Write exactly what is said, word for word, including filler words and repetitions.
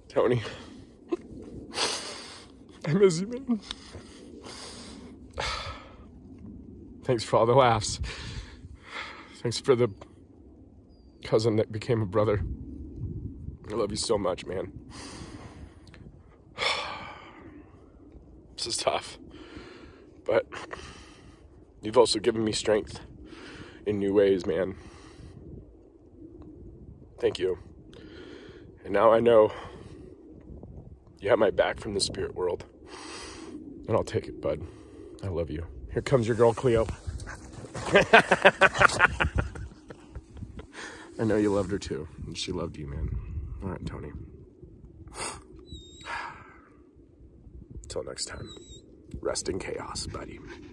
Tony, I miss you, man. Thanks for all the laughs. Thanks for the cousin that became a brother. I love you so much, man. This is tough, but you've also given me strength in new ways, man. Thank you. And now I know you have my back from the spirit world, and I'll take it, bud. I love you. Here comes your girl, Cleo. I know you loved her too, and she loved you, man. All right, Tony. Until next time, rest in chaos, buddy.